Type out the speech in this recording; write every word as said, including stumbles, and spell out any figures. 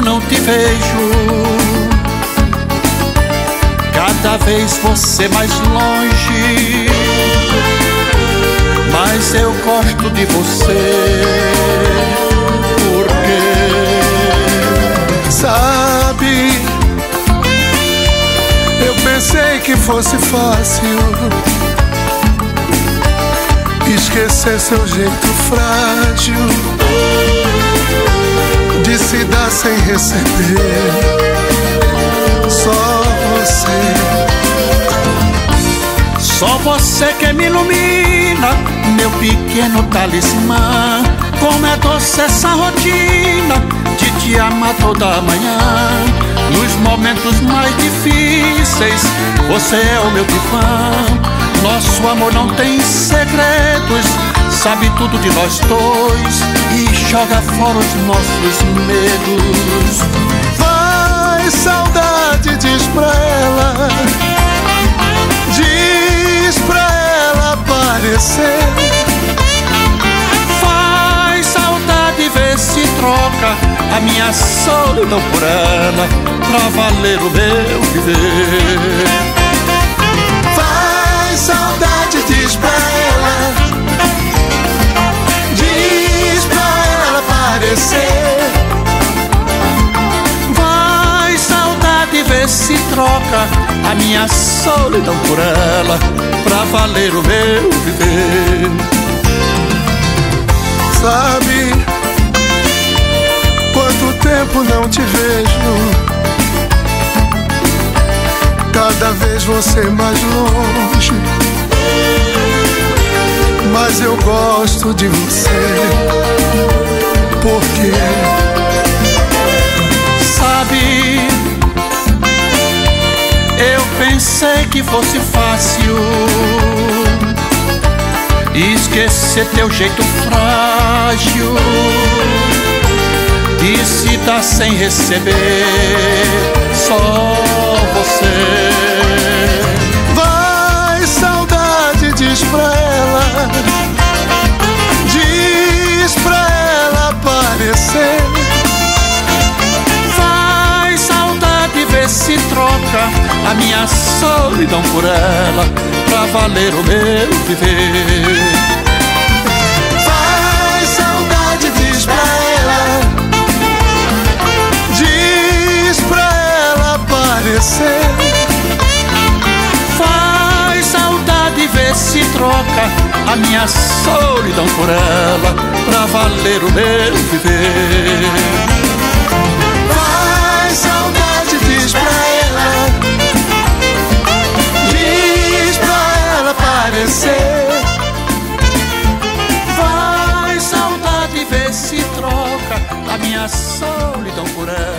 não te vejo, cada vez você mais longe, mas eu gosto de você. Porque, sabe, eu pensei que fosse fácil esquecer seu jeito frágil de se dar sem receber. Só você, só você que me ilumina, meu pequeno talismã. Como é doce essa rotina de te amar toda manhã. Nos momentos mais difíceis, você é o meu divã. Nosso amor não tem segredos, sabe tudo de nós dois e joga fora os nossos medos. vai, saudade, diz pra ela, diz pra ela aparecer. Faz saudade, vê se troca a minha solidão por ela, pra valer o meu viver. Vai, saudade, diz pra ela, diz pra ela aparecer. Vai, saudade, vê se troca a minha solidão por ela, pra valer o meu viver. Sabe, quanto tempo não te vejo, cada vez você mais longe, mas eu gosto de você. Porque, sabe, eu pensei que fosse fácil esquecer teu jeito frágil de se dar sem receber. Só você. vai, saudade, diz pra ela, diz pra ela aparecer. Vai, saudade, vê se troca a minha solidão por ela, pra valer o meu viver. Vai, saudade, diz pra ela, diz pra ela aparecer. Vai, saudade, vê se troca a minha solidão por ela, pra valer o meu viver. Vai, saudade, diz pra ela, diz pra ela aparecer. Vai, saudade, vê se troca a minha solidão por ela.